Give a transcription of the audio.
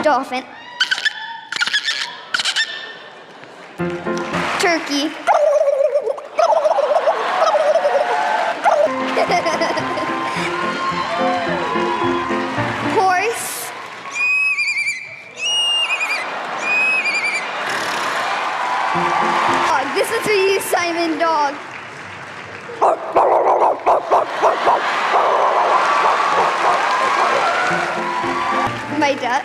Dolphin. Turkey. Horse. Dog. This is for you, Simon. Dog. My duck.